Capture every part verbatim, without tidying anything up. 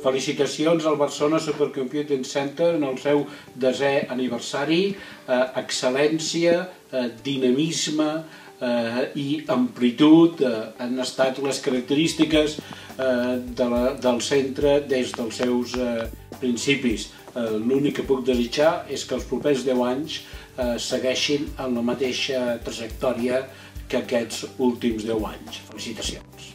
Felicitacions al Barcelona Supercomputing Center en el seu desè aniversari. Excel·lència, dinamisme i amplitud han estat les característiques del centre des dels seus principis. L'únic que puc desitjar és que els propers deu anys segueixin en la mateixa trajectòria que aquests últims deu anys. Felicitacions.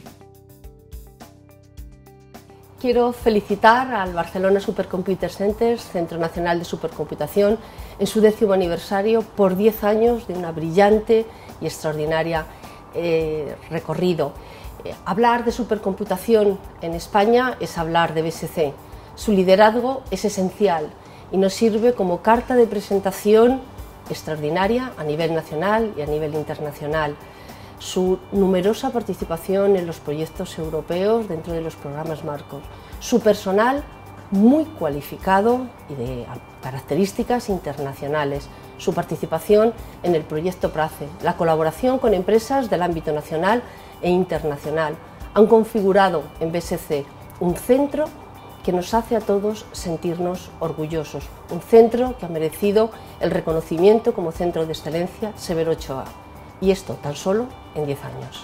Quiero felicitar al Barcelona Supercomputing Center, Centro Nacional de Supercomputación, en su décimo aniversario por diez años de una brillante y extraordinaria eh, recorrido. Eh, hablar de supercomputación en España es hablar de B S C. Su liderazgo es esencial y nos sirve como carta de presentación extraordinaria a nivel nacional y a nivel internacional. Su numerosa participación en los proyectos europeos dentro de los programas marcos, su personal muy cualificado y de características internacionales, su participación en el proyecto PRACE, la colaboración con empresas del ámbito nacional e internacional, han configurado en B S C un centro que nos hace a todos sentirnos orgullosos, un centro que ha merecido el reconocimiento como centro de excelencia Severo Ochoa. I esto tan solo en diez anys.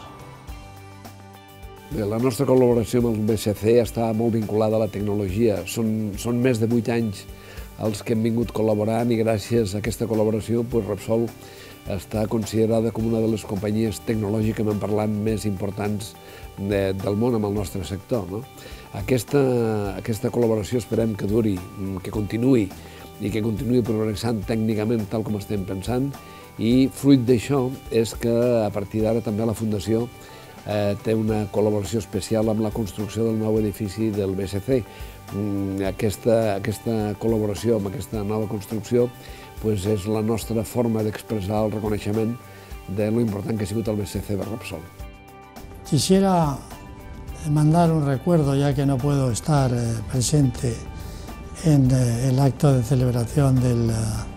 La nostra col·laboració amb el B S C està molt vinculada a la tecnologia. Són, són més de vuit anys els que hem vingut col·laborant i gràcies a aquesta col·laboració pues, Repsol està considerada com una de les companyies tecnològicament parlant més importants de, del món amb el nostre sector. No? Aquesta, aquesta col·laboració esperem que duri, que continuï i que continuï progressant tècnicament tal com estem pensant. I fruit d'això és que a partir d'ara també la Fundació eh, té una col·laboració especial amb la construcció del nou edifici del B S C. Aquesta, aquesta col·laboració amb aquesta nova construcció pues, és la nostra forma d'expressar el reconeixement de lo important que ha sigut el B S C de Repsol. Quisiera mandar un recuerdo, ya que no puedo estar eh, presente en eh, el acto de celebración del,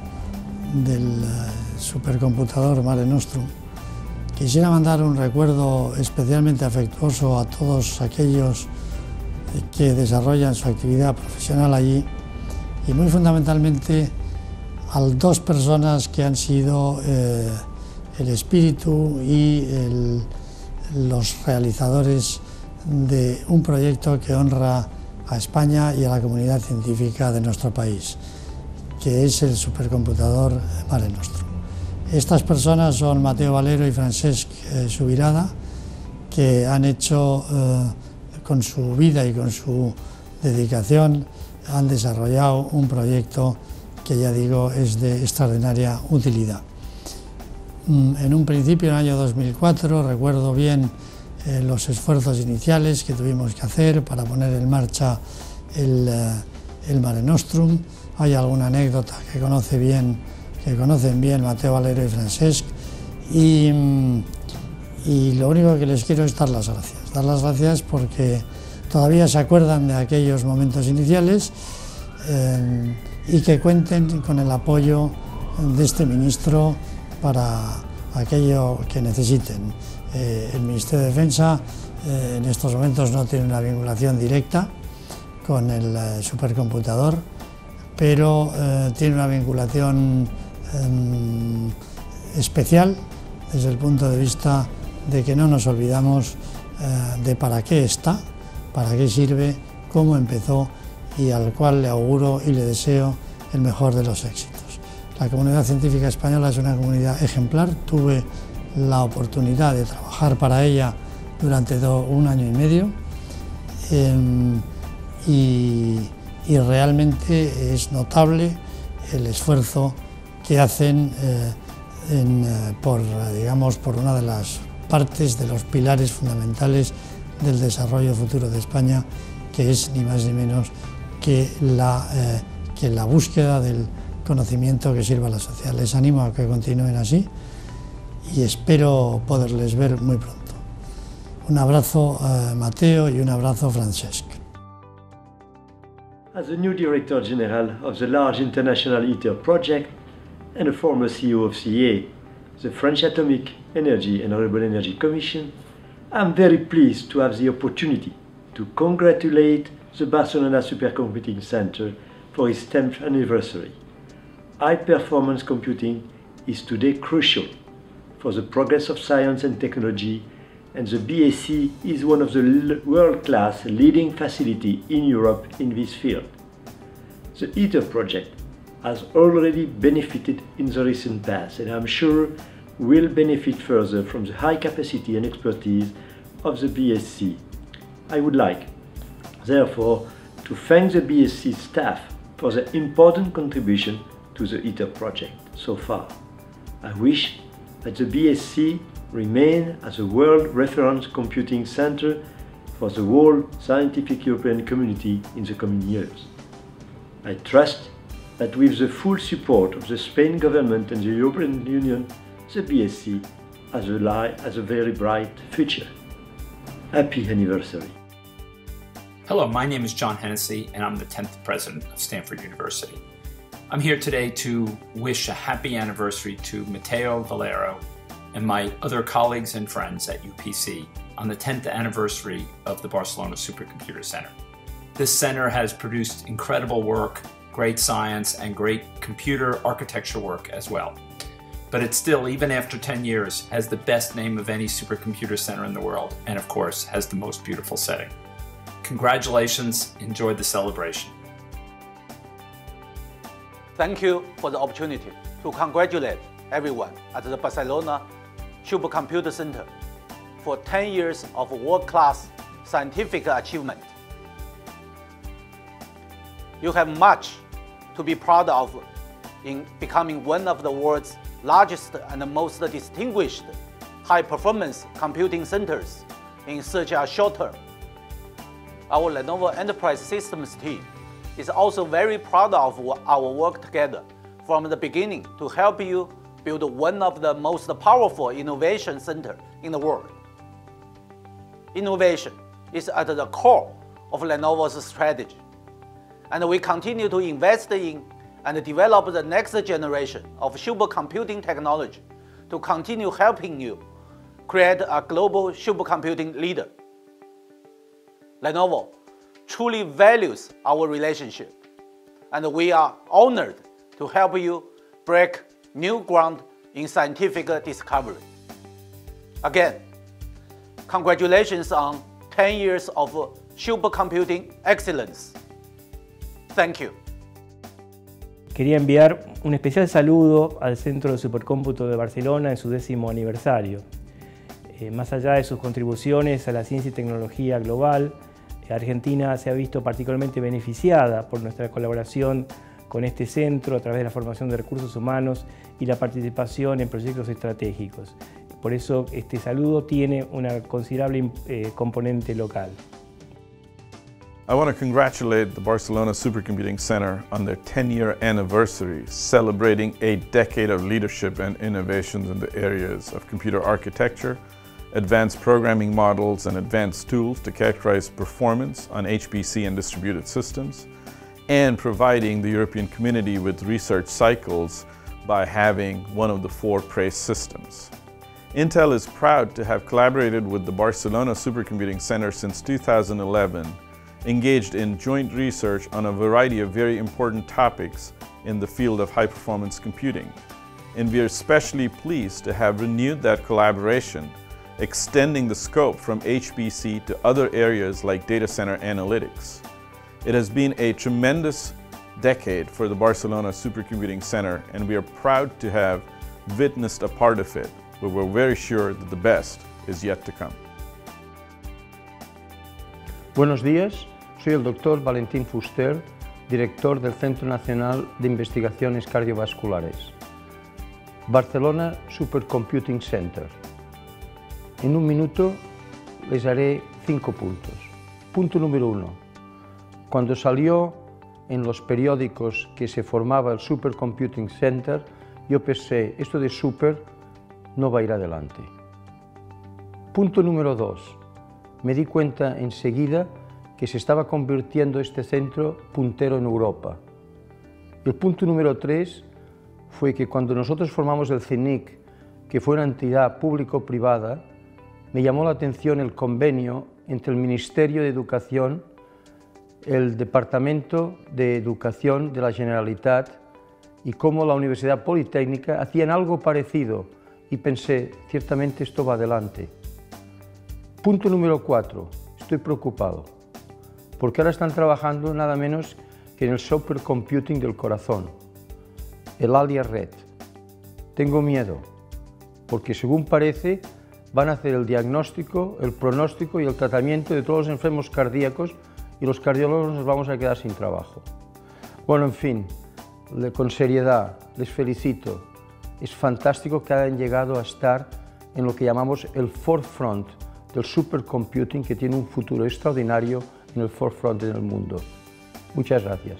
del supercomputador Mare Nostrum. Quisiera mandar un recuerdo especialmente afectuoso a todos aquellos que desarrollan su actividad profesional allí y muy fundamentalmente a dos personas que han sido eh, el espíritu y el, los realizadores de un proyecto que honra a España y a la comunidad científica de nuestro país, que es el supercomputador Mare Nostrum. Estas personas son Mateo Valero y Francesc eh, Subirada, que han hecho eh, con su vida y con su dedicación, han desarrollado un proyecto que ya digo es de extraordinaria utilidad. En un principio, en el año dos mil cuatro, recuerdo bien eh, los esfuerzos iniciales que tuvimos que hacer para poner en marcha el, eh, el Mare Nostrum. Hay alguna anécdota que conoce bien que conocen bien Mateo Valero y Francesc, y, y lo único que les quiero es dar las gracias. Dar las gracias porque todavía se acuerdan de aquellos momentos iniciales eh, y que cuenten con el apoyo de este ministro para aquello que necesiten. Eh, el Ministerio de Defensa eh, en estos momentos no tiene una vinculación directa con el eh, supercomputador, pero eh, tiene una vinculación eh, especial desde el punto de vista de que no nos olvidamos eh, de para qué está, para qué sirve, cómo empezó y al cual le auguro y le deseo el mejor de los éxitos. La comunidad científica española es una comunidad ejemplar. Tuve la oportunidad de trabajar para ella durante do, un año y medio eh, y, y realmente es notable el esfuerzo que hacen eh, en, eh, por, digamos, por una de las partes de los pilares fundamentales del desarrollo futuro de España, que es ni más ni menos que la, eh, que la búsqueda del conocimiento que sirva a la sociedad. Les animo a que continúen así y espero poderles ver muy pronto. Un abrazo a Mateo y un abrazo a Francesc. As the new Director General of the large international ITER project and a former C E O of C E A, the French Atomic Energy and Renewable Energy Commission, I'm very pleased to have the opportunity to congratulate the Barcelona Supercomputing Center for its tenth anniversary. High-performance computing is today crucial for the progress of science and technology, and the B S C is one of the world-class leading facilities in Europe in this field. The ITER project has already benefited in the recent past, and I'm sure will benefit further from the high capacity and expertise of the B S C. I would like, therefore, to thank the B S C staff for their important contribution to the ITER project so far. I wish that the B S C remain as a world reference computing center for the whole scientific European community in the coming years. I trust that with the full support of the Spain government and the European Union, the B S C has a, has a very bright future. Happy anniversary. Hello, my name is John Hennessy, and I'm the tenth president of Stanford University. I'm here today to wish a happy anniversary to Mateo Valero and my other colleagues and friends at U P C on the tenth anniversary of the Barcelona Supercomputer Center. This center has produced incredible work, great science, and great computer architecture work as well. But it still, even after ten years, has the best name of any supercomputer center in the world, and of course, has the most beautiful setting. Congratulations, enjoy the celebration. Thank you for the opportunity to congratulate everyone at the Barcelona Supercomputer Center for ten years of world-class scientific achievement. You have much to be proud of in becoming one of the world's largest and most distinguished high-performance computing centers in such a short term. Our Lenovo Enterprise Systems team is also very proud of our work together from the beginning to help you build one of the most powerful innovation centers in the world. Innovation is at the core of Lenovo's strategy, and we continue to invest in and develop the next generation of supercomputing technology to continue helping you create a global supercomputing leader. Lenovo truly values our relationship, and we are honored to help you break new ground in scientific discovery. Again, congratulations on ten years of supercomputing excellence. Thank you. Quería enviar un especial saludo al Centro de Supercómputo de Barcelona en su décimo aniversario. Eh, más allá de sus contribuciones a la ciencia y tecnología global, Argentina se ha visto particularmente beneficiada por nuestra colaboración con este centro a través de la formación de recursos humanos y la participación en proyectos estratégicos. Por eso este saludo tiene una considerable eh, componente local. I want to congratulate the Barcelona Supercomputing Center on their ten-year anniversary, celebrating a decade of leadership and innovations in the areas of computer architecture, advanced programming models, and advanced tools to characterize performance on H P C and distributed systems, and providing the European community with research cycles by having one of the four PRAISE systems. Intel is proud to have collaborated with the Barcelona Supercomputing Center since two thousand eleven, engaged in joint research on a variety of very important topics in the field of high-performance computing. And we are especially pleased to have renewed that collaboration, extending the scope from H P C to other areas like data center analytics. It has been a tremendous decade for the Barcelona Supercomputing Center, and we are proud to have witnessed a part of it, but we're very sure that the best is yet to come. Buenos días, soy el doctor Valentín Fuster, director del Centro Nacional de Investigaciones Cardiovasculares. Barcelona Supercomputing Center. En un minuto les haré cinco puntos. Punto número uno. Cuando salió en los periódicos que se formaba el Supercomputing Center, yo pensé, esto de super no va a ir adelante. Punto número dos. Me di cuenta enseguida que se estaba convirtiendo este centro puntero en Europa. Y el punto número tres fue que cuando nosotros formamos el C N I C, que fue una entidad público-privada, me llamó la atención el convenio entre el Ministerio de Educación el Departamento de Educación de la Generalitat y cómo la Universidad Politécnica hacían algo parecido y pensé, ciertamente esto va adelante. Punto número cuatro, estoy preocupado, porque ahora están trabajando nada menos que en el supercomputing del corazón, el ALIA-Red. Tengo miedo, porque según parece van a hacer el diagnóstico, el pronóstico y el tratamiento de todos los enfermos cardíacos y los cardiólogos nos vamos a quedar sin trabajo. Bueno, en fin, con seriedad, les felicito. Es fantástico que hayan llegado a estar en lo que llamamos el forefront del supercomputing, que tiene un futuro extraordinario en el forefront en el mundo. Muchas gracias.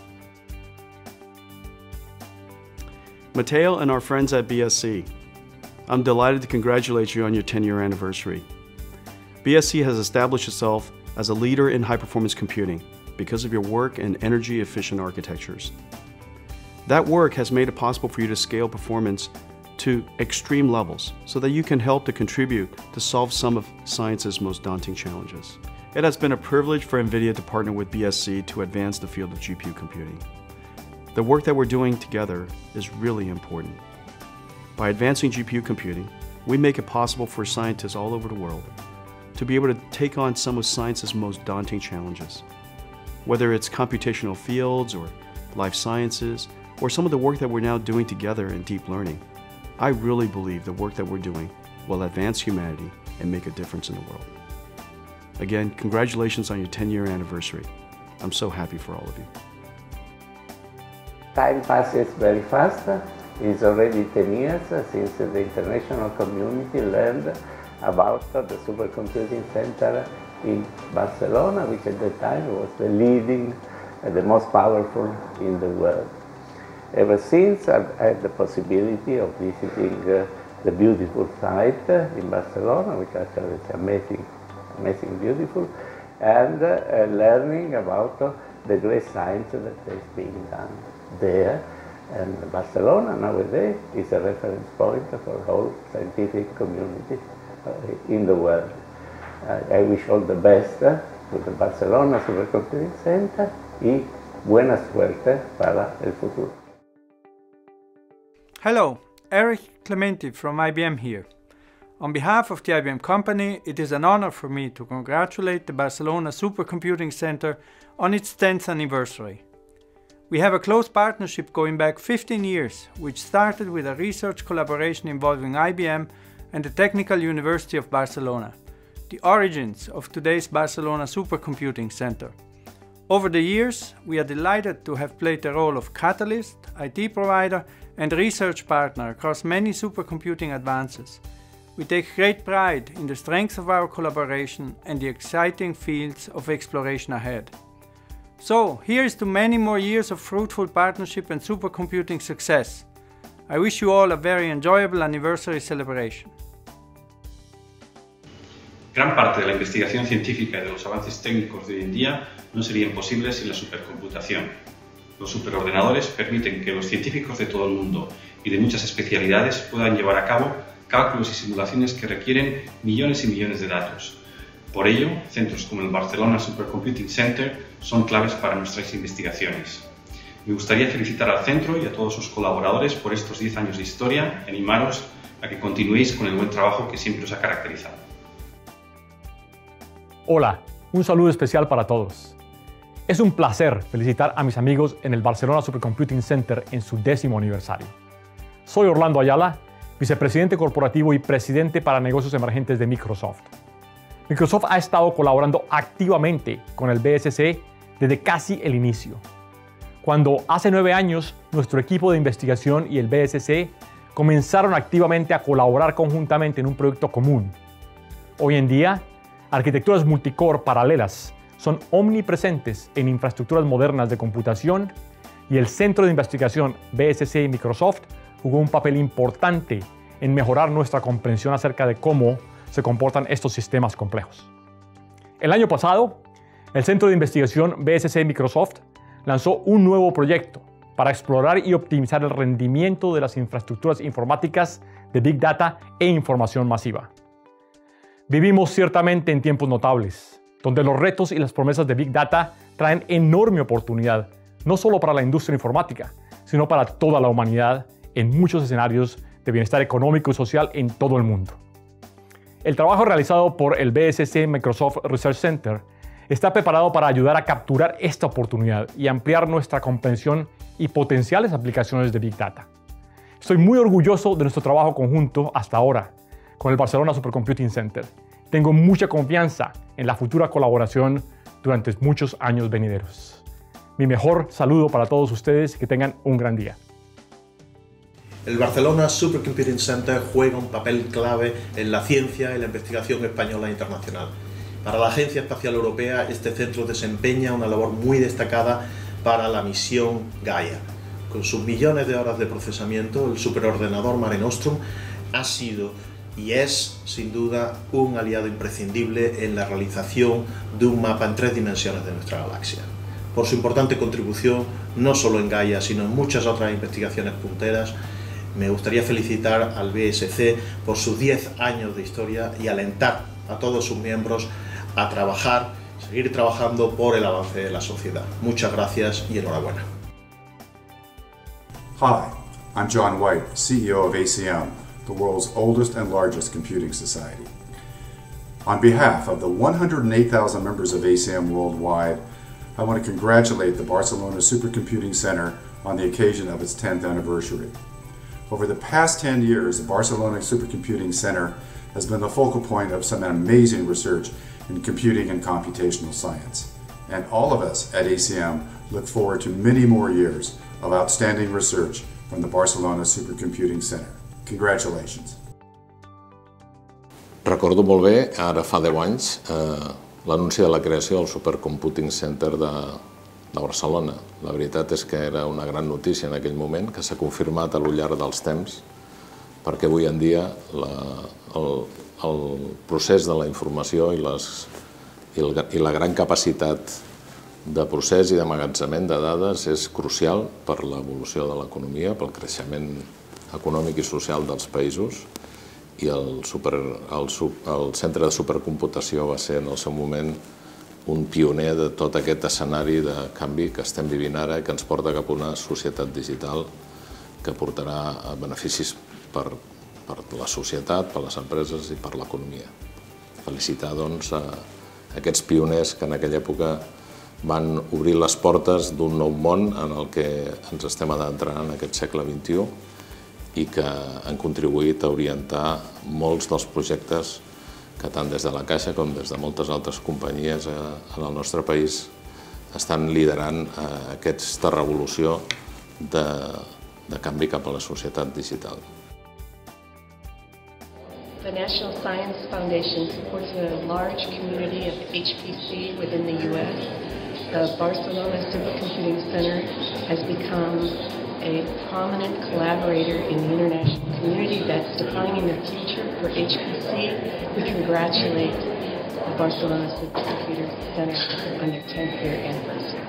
Mateo and our friends at B S C, I'm delighted to congratulate you on your ten year anniversary. B S C has established itself as a leader in high-performance computing because of your work in energy-efficient architectures. That work has made it possible for you to scale performance to extreme levels so that you can help to contribute to solve some of science's most daunting challenges. It has been a privilege for NVIDIA to partner with B S C to advance the field of G P U computing. The work that we're doing together is really important. By advancing G P U computing, we make it possible for scientists all over the world to be able to take on some of science's most daunting challenges. Whether it's computational fields or life sciences, or some of the work that we're now doing together in deep learning, I really believe the work that we're doing will advance humanity and make a difference in the world. Again, congratulations on your ten year anniversary. I'm so happy for all of you. Time passes very fast. It's already ten years since the international community learned about the supercomputing center in Barcelona, which at the time was the leading, uh, the most powerful in the world. Ever since, I've had the possibility of visiting uh, the beautiful site uh, in Barcelona, which actually is amazing, amazing beautiful, and uh, uh, learning about uh, the great science that is being done there. And Barcelona nowadays is a reference point for the whole scientific community uh, in the world. Uh, I wish all the best uh, to the Barcelona Supercomputing Center y buena suerte para el futuro. Hello, Eric Clementi from I B M here. On behalf of the I B M company, it is an honor for me to congratulate the Barcelona Supercomputing Center on its tenth anniversary. We have a close partnership going back fifteen years, which started with a research collaboration involving I B M and the Technical University of Barcelona, the origins of today's Barcelona Supercomputing Center. Over the years, we are delighted to have played the role of catalyst, I T provider, and research partner across many supercomputing advances. We take great pride in the strength of our collaboration and the exciting fields of exploration ahead. So, here's to many more years of fruitful partnership and supercomputing success. I wish you all a very enjoyable anniversary celebration. Gran parte de la investigación científica y de los avances técnicos de hoy en día no serían posibles sin la supercomputación. Los superordenadores permiten que los científicos de todo el mundo y de muchas especialidades puedan llevar a cabo cálculos y simulaciones que requieren millones y millones de datos. Por ello, centros como el Barcelona Supercomputing Center son claves para nuestras investigaciones. Me gustaría felicitar al centro y a todos sus colaboradores por estos diez años de historia y animaros a que continuéis con el buen trabajo que siempre os ha caracterizado. Hola, un saludo especial para todos. Es un placer felicitar a mis amigos en el Barcelona Supercomputing Center en su décimo aniversario. Soy Orlando Ayala, vicepresidente corporativo y presidente para negocios emergentes de Microsoft. Microsoft ha estado colaborando activamente con el B S C desde casi el inicio. Cuando hace nueve años nuestro equipo de investigación y el B S C comenzaron activamente a colaborar conjuntamente en un proyecto común. Hoy en día, arquitecturas multicore paralelas son omnipresentes en infraestructuras modernas de computación y el Centro de Investigación B S C y Microsoft jugó un papel importante en mejorar nuestra comprensión acerca de cómo se comportan estos sistemas complejos. El año pasado, el Centro de Investigación B S C y Microsoft lanzó un nuevo proyecto para explorar y optimizar el rendimiento de las infraestructuras informáticas de Big Data e información masiva. Vivimos ciertamente en tiempos notables, donde los retos y las promesas de Big Data traen enorme oportunidad, no solo para la industria informática, sino para toda la humanidad en muchos escenarios de bienestar económico y social en todo el mundo. El trabajo realizado por el B S C Microsoft Research Center está preparado para ayudar a capturar esta oportunidad y ampliar nuestra comprensión y potenciales aplicaciones de Big Data. Estoy muy orgulloso de nuestro trabajo conjunto hasta ahora con el Barcelona Supercomputing Center. Tengo mucha confianza en la futura colaboración durante muchos años venideros. Mi mejor saludo para todos ustedes y que tengan un gran día. El Barcelona Supercomputing Center juega un papel clave en la ciencia y la investigación española e internacional. Para la Agencia Espacial Europea, este centro desempeña una labor muy destacada para la misión Gaia. Con sus millones de horas de procesamiento, el superordenador Mare Nostrum ha sido y es, sin duda, un aliado imprescindible en la realización de un mapa en tres dimensiones de nuestra galaxia. Por su importante contribución, no solo en Gaia, sino en muchas otras investigaciones punteras, me gustaría felicitar al B S C por sus diez años de historia y alentar a todos sus miembros a trabajar, seguir trabajando por el avance de la sociedad. Muchas gracias y enhorabuena. Hi, I'm John White, C E O of A C M, the world's oldest and largest computing society. On behalf of the one hundred eight thousand members of A C M worldwide, I want to congratulate the Barcelona Supercomputing Center on the occasion of its tenth anniversary. Over the past ten years, the Barcelona Supercomputing Center has been the focal point of some amazing research in computing and computational science. And all of us at A C M look forward to many more years of outstanding research from the Barcelona Supercomputing Center. Congratulations. Recordo molt bé, ara fa deu anys, eh, l'anunci de la creació del Supercomputing Center de, de Barcelona. La veritat és que era una gran notícia en aquell moment, que s'ha confirmat a lo llarg dels temps, perquè avui en dia la, el, el procés de la informació i, les, i, el, i la gran capacitat de procés i d'emmagatzemament de dades és crucial per l'evolució de l'economia, pel creixement econòmic i social dels països, i el, super, el, el centre de supercomputació va ser en el seu moment un pioner de tot aquest escenari de canvi que estem vivint ara i que ens porta cap a una societat digital que portarà beneficis per, per la societat, per les empreses i per l'economia. Felicitar doncs, a aquests pioners que en aquella època van obrir les portes d'un nou món en el que ens estem adentrant en aquest segle vint-i-u i que han contribuït a orientar molts dels projectes que tant des de la Caixa com des de moltes altres companyies en el nostre país estan liderant aquesta revolució de, de canvi cap a la societat digital. The National Science Foundation supports a large community of H P C within the U S. The Barcelona Supercomputing Center has become a prominent collaborator in the international community that's defining the future for H P C. We congratulate the Barcelona Supercomputing Center on their tenth year anniversary.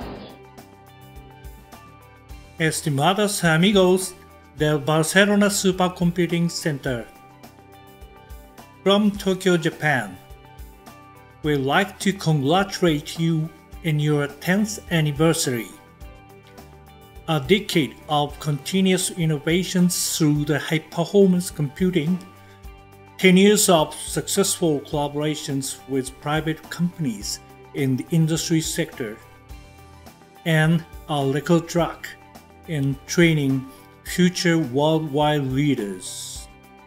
Estimados amigos del Barcelona Supercomputing Center, from Tokyo, Japan, we'd like to congratulate you in your tenth anniversary. A decade of continuous innovations through the high-performance computing, ten years of successful collaborations with private companies in the industry sector, and a record track in training future worldwide leaders.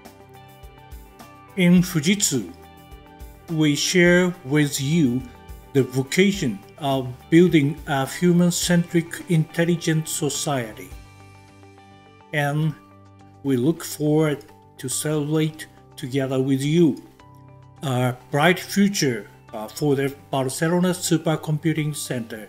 In Fujitsu, we share with you the vocation of building a human-centric intelligent society. And we look forward to celebrate together with you a bright future uh, for the Barcelona Supercomputing Center.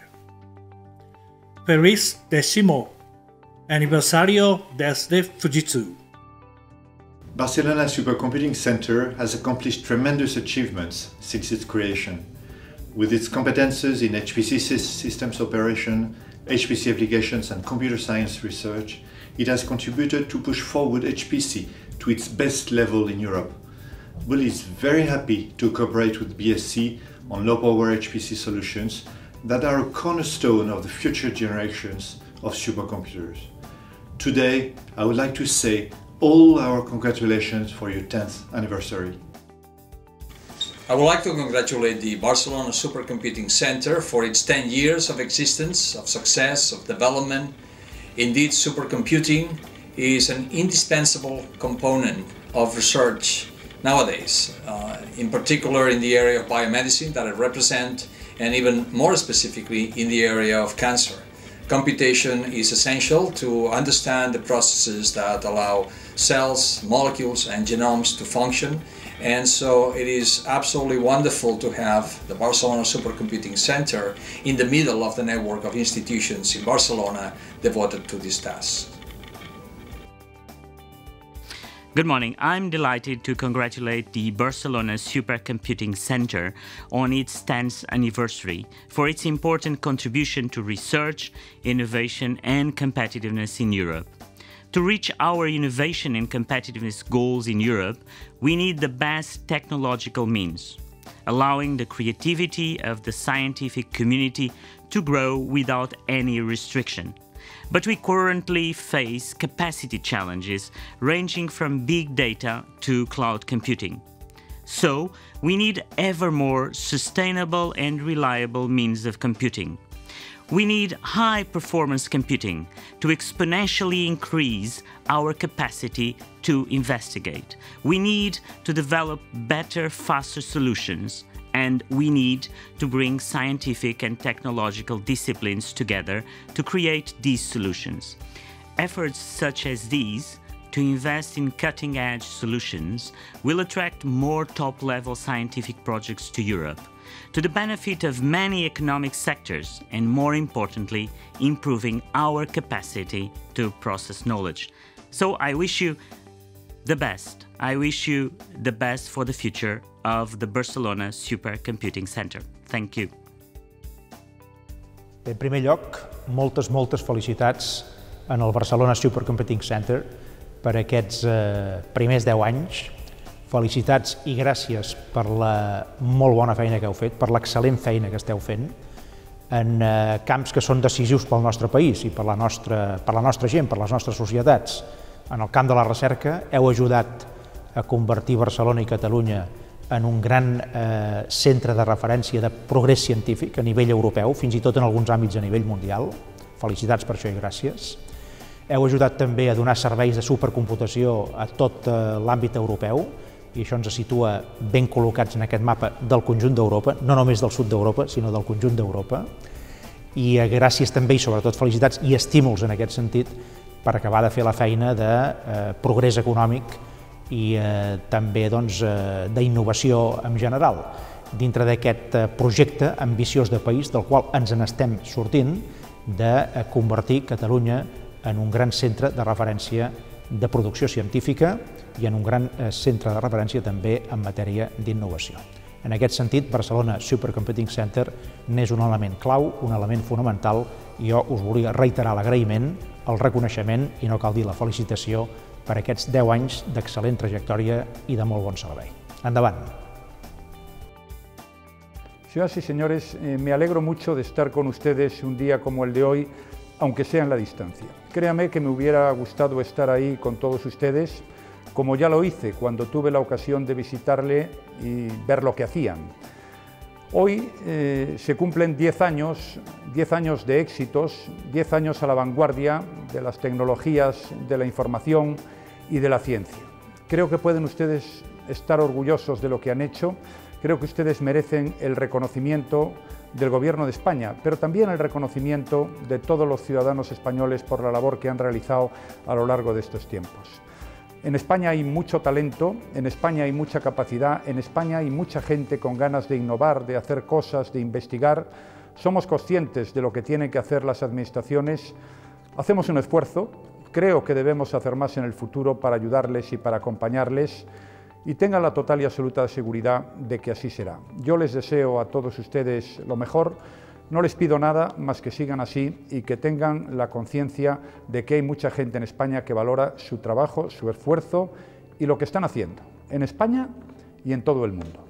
Feliz décimo aniversario desde Fujitsu. Barcelona Supercomputing Center has accomplished tremendous achievements since its creation. With its competences in H P C systems operation, H P C applications and computer science research, it has contributed to push forward H P C to its best level in Europe. Bull is very happy to cooperate with B S C on low-power H P C solutions that are a cornerstone of the future generations of supercomputers. Today, I would like to say all our congratulations for your tenth anniversary. I would like to congratulate the Barcelona Supercomputing Center for its ten years of existence, of success, of development. Indeed, supercomputing is an indispensable component of research nowadays, uh, in particular in the area of biomedicine that I represent, and even more specifically in the area of cancer. Computation is essential to understand the processes that allow cells, molecules, and genomes to function, and so it is absolutely wonderful to have the Barcelona Supercomputing Center in the middle of the network of institutions in Barcelona devoted to this task. Good morning. I'm delighted to congratulate the Barcelona Supercomputing Center on its tenth anniversary for its important contribution to research, innovation, and competitiveness in Europe. To reach our innovation and competitiveness goals in Europe, we need the best technological means, allowing the creativity of the scientific community to grow without any restriction. But we currently face capacity challenges ranging from big data to cloud computing. So, we need ever more sustainable and reliable means of computing. We need high-performance computing to exponentially increase our capacity to investigate. We need to develop better, faster solutions, and we need to bring scientific and technological disciplines together to create these solutions. Efforts such as these to invest in cutting-edge solutions will attract more top-level scientific projects to Europe, to the benefit of many economic sectors and, more importantly, improving our capacity to process knowledge. So I wish you the best. I wish you the best for the future of the Barcelona Supercomputing Center. Thank you. En primer lloc, moltes, moltes felicitats en el Barcelona Supercomputing Center per aquests eh, primers deu anys. Felicitats i gràcies per la molt bona feina que heu fet, per l'excel·lent feina que esteu fent en eh, camps que són decisius pel nostre país i per la nostra, per la nostra gent, per les nostres societats. En el camp de la recerca heu ajudat a convertir Barcelona i Catalunya en un gran eh, centre de referència de progrés científic a nivell europeu, fins i tot en alguns àmbits a nivell mundial. Felicitats per això i gràcies. Heu ajudat també a donar serveis de supercomputació a tot eh, l'àmbit europeu, i això ens situa ben col·locats en aquest mapa del conjunt d'Europa, no només del sud d'Europa, sinó del conjunt d'Europa. I eh, gràcies també, i sobretot felicitats i estímuls en aquest sentit, per acabar de fer la feina de eh, progrés econòmic i eh, també doncs, eh, d'innovació en general, dintre d'aquest eh, projecte ambiciós de país del qual ens n'estem sortint, de eh, convertir Catalunya en un gran centre de referència de producció científica i en un gran eh, centre de referència també en matèria d'innovació. En aquest sentit, Barcelona Supercomputing Center n'és un element clau, un element fonamental, i jo us volia reiterar l'agraïment, el reconeixement i no cal dir la felicitació per aquests deu anys d'excel·lent trajectòria i de molt bon servei. Endavant. Señoras y señores, eh, me alegro mucho de estar con ustedes un día como el de hoy, aunque sea en la distancia. Créame que me hubiera gustado estar ahí con todos ustedes, como ya lo hice cuando tuve la ocasión de visitarle y ver lo que hacían. Hoy eh, se cumplen diez años, diez años de éxitos, diez años a la vanguardia de las tecnologías, de la información y de la ciencia. Creo que pueden ustedes estar orgullosos de lo que han hecho, creo que ustedes merecen el reconocimiento del Gobierno de España, pero también el reconocimiento de todos los ciudadanos españoles por la labor que han realizado a lo largo de estos tiempos. En España hay mucho talento, en España hay mucha capacidad, en España hay mucha gente con ganas de innovar, de hacer cosas, de investigar. Somos conscientes de lo que tienen que hacer las administraciones. Hacemos un esfuerzo, creo que debemos hacer más en el futuro para ayudarles y para acompañarles, y tengan la total y absoluta seguridad de que así será. Yo les deseo a todos ustedes lo mejor. No les pido nada más que sigan así y que tengan la conciencia de que hay mucha gente en España que valora su trabajo, su esfuerzo y lo que están haciendo, en España y en todo el mundo.